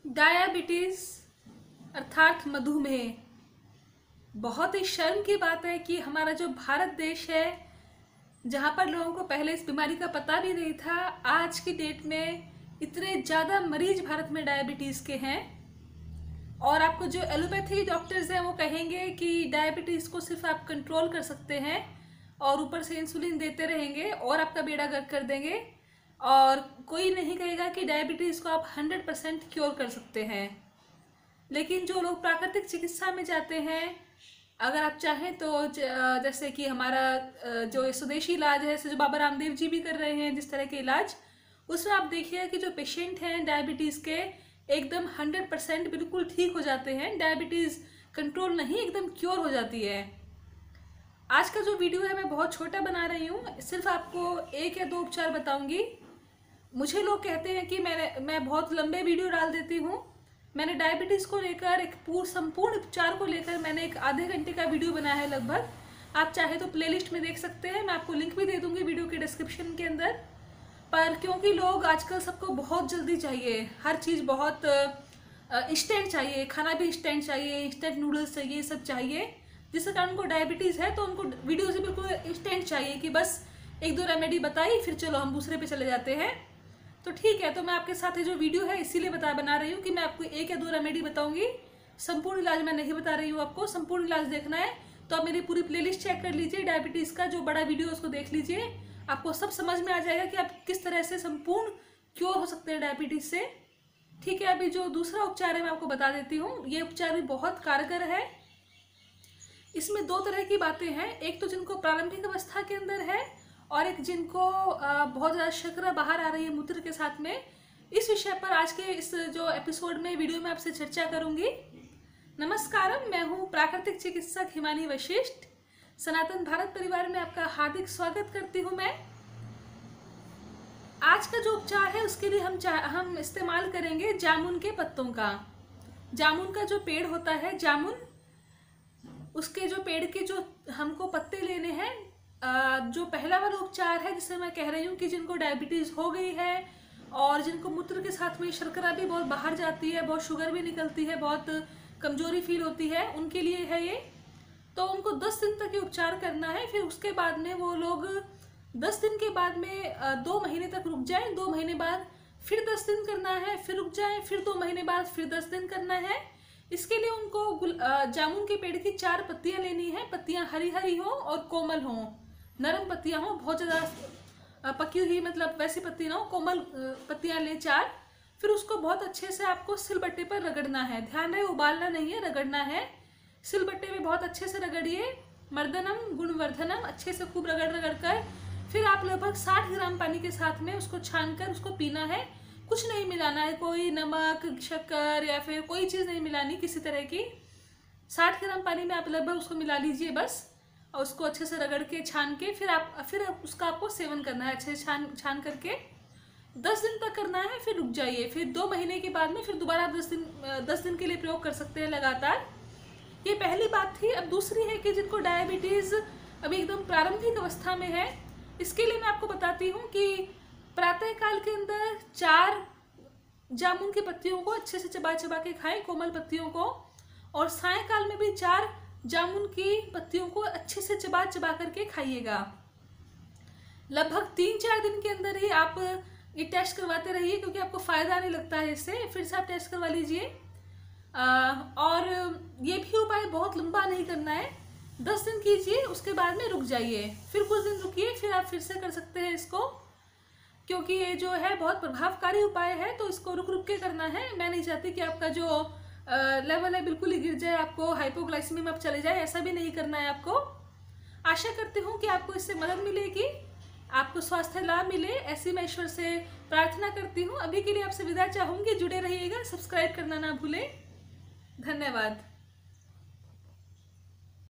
Diabetes अर्थात मधुमेह। बहुत ही शर्म की बात है कि हमारा जो भारत देश है, जहाँ पर लोगों को पहले इस बीमारी का पता भी नहीं था, आज की डेट में इतने ज़्यादा मरीज भारत में डायबिटीज़ के हैं। और आपको जो एलोपैथी डॉक्टर्स हैं वो कहेंगे कि डायबिटीज़ को सिर्फ आप कंट्रोल कर सकते हैं और ऊपर से इंसुलिन देते रहेंगे और आपका बेड़ा गर्क कर देंगे। और कोई नहीं कहेगा कि डायबिटीज़ को आप 100% क्योर कर सकते हैं। लेकिन जो लोग प्राकृतिक चिकित्सा में जाते हैं, अगर आप चाहें तो जैसे कि हमारा जो स्वदेशी इलाज है, जैसे जो बाबा रामदेव जी भी कर रहे हैं जिस तरह के इलाज, उसमें आप देखिए कि जो पेशेंट हैं डायबिटीज़ के एकदम 100% बिल्कुल ठीक हो जाते हैं। डायबिटीज़ कंट्रोल नहीं, एकदम क्योर हो जाती है। आज का जो वीडियो है मैं बहुत छोटा बना रही हूँ, सिर्फ आपको 1 या 2 उपचार बताऊंगी। मुझे लोग कहते हैं कि मैं बहुत लंबे वीडियो डाल देती हूँ। मैंने डायबिटीज़ को लेकर एक संपूर्ण उपचार को लेकर मैंने एक आधे घंटे का वीडियो बनाया है लगभग। आप चाहे तो प्लेलिस्ट में देख सकते हैं, मैं आपको लिंक भी दे दूँगी वीडियो के डिस्क्रिप्शन के अंदर। पर क्योंकि लोग आजकल सबको बहुत जल्दी चाहिए, हर चीज़ बहुत इंस्टेंट चाहिए, खाना भी इंस्टेंट चाहिए, इंस्टेंट नूडल्स चाहिए, सब चाहिए, जिसके कारण उनको डायबिटीज़ है तो उनको वीडियो से बिल्कुल इंस्टेंट चाहिए कि बस 1-2 रेमेडी बताई फिर चलो हम दूसरे पे चले जाते हैं। तो ठीक है, तो मैं आपके साथ ये जो वीडियो है इसीलिए बना रही हूँ कि मैं आपको 1 या 2 रेमेडी बताऊंगी। संपूर्ण इलाज मैं नहीं बता रही हूँ। आपको संपूर्ण इलाज देखना है तो आप मेरी पूरी प्लेलिस्ट चेक कर लीजिए, डायबिटीज़ का जो बड़ा वीडियो है उसको देख लीजिए, आपको सब समझ में आ जाएगा कि आप किस तरह से संपूर्ण क्योर हो सकते हैं डायबिटीज़ से। ठीक है, अभी जो दूसरा उपचार है मैं आपको बता देती हूँ। ये उपचार भी बहुत कारगर है। इसमें 2 तरह की बातें हैं, एक तो जिनको प्रारंभिक अवस्था के अंदर है और एक जिनको बहुत ज़्यादा शर्करा बाहर आ रही है मूत्र के साथ में। इस विषय पर आज के इस जो एपिसोड में वीडियो में आपसे चर्चा करूंगी। नमस्कारम, मैं हूँ प्राकृतिक चिकित्सक हिमानी वशिष्ठ। सनातन भारत परिवार में आपका हार्दिक स्वागत करती हूँ मैं। आज का जो उपचार है उसके लिए हम इस्तेमाल करेंगे जामुन के पत्तों का। जामुन का जो पेड़ होता है, जामुन, उसके जो पेड़ के जो हमको पत्ते लेने हैं। जो पहला वाला उपचार है जिससे मैं कह रही हूँ कि जिनको डायबिटीज़ हो गई है और जिनको मूत्र के साथ में शर्करा भी बहुत बाहर जाती है, बहुत शुगर भी निकलती है, बहुत कमजोरी फील होती है, उनके लिए है ये। तो उनको 10 दिन तक ये उपचार करना है। फिर उसके बाद में वो लोग 10 दिन के बाद में 2 महीने तक रुक जाएं। 2 महीने बाद फिर 10 दिन करना है, फिर रुक जाएं, फिर 2 महीने बाद फिर 10 दिन करना है। इसके लिए उनको जामुन के पेड़ की 4 पत्तियां लेनी है। पत्तियां हरी हरी हो और कोमल हो, नरम पत्तियां हो, बहुत ज़्यादा पकी हुई मतलब वैसी पत्ती ना हो, कोमल पत्तियां लें 4। फिर उसको बहुत अच्छे से आपको सिलबट्टे पर रगड़ना है। ध्यान रहे, उबालना नहीं है, रगड़ना है। सिलबट्टे में बहुत अच्छे से रगड़िए, मर्दनम गुणवर्धनम, अच्छे से खूब रगड़ कर फिर आप लगभग 60 ग्राम पानी के साथ में उसको छान कर उसको पीना है। कुछ नहीं मिलाना है, कोई नमक, शक्कर या फिर कोई चीज़ नहीं मिलानी किसी तरह की। 60 ग्राम पानी में आप लगभग उसको मिला लीजिए बस, और उसको अच्छे से रगड़ के छान के फिर उसका आपको सेवन करना है अच्छे से छान करके। 10 दिन तक करना है, फिर रुक जाइए। फिर 2 महीने के बाद में फिर दोबारा 10 दिन के लिए प्रयोग कर सकते हैं लगातार। ये पहली बात थी। अब दूसरी है कि जिनको डायबिटीज़ अभी एकदम प्रारंभिक अवस्था में है, इसके लिए मैं आपको बताती हूँ कि प्रातः काल के अंदर 4 जामुन की पत्तियों को अच्छे से चबा के खाएं, कोमल पत्तियों को, और सायंकाल में भी 4 जामुन की पत्तियों को अच्छे से चबा करके खाइएगा। लगभग 3-4 दिन के अंदर ही आप ये टेस्ट करवाते रहिए, क्योंकि आपको फ़ायदा आने लगता है इससे। फिर से आप टेस्ट करवा लीजिए। और ये भी उपाय बहुत लंबा नहीं करना है, 10 दिन कीजिए, उसके बाद में रुक जाइए, फिर कुछ दिन रुकिए, फिर आप फिर से कर सकते हैं इसको, क्योंकि ये जो है बहुत प्रभावकारी उपाय है। तो इसको रुक के करना है। मैं नहीं चाहती कि आपका जो लेवल है बिल्कुल ही गिर जाए, आपको हाइपोग्लाइसेमी में आप चले जाए, ऐसा भी नहीं करना है आपको। आशा करती हूँ कि आपको इससे मदद मिलेगी, आपको स्वास्थ्य लाभ मिले, ऐसी मैं ईश्वर से प्रार्थना करती हूँ। अभी के लिए आपसे विदा चाहूँगी। जुड़े रहिएगा, सब्सक्राइब करना ना भूलें। धन्यवाद।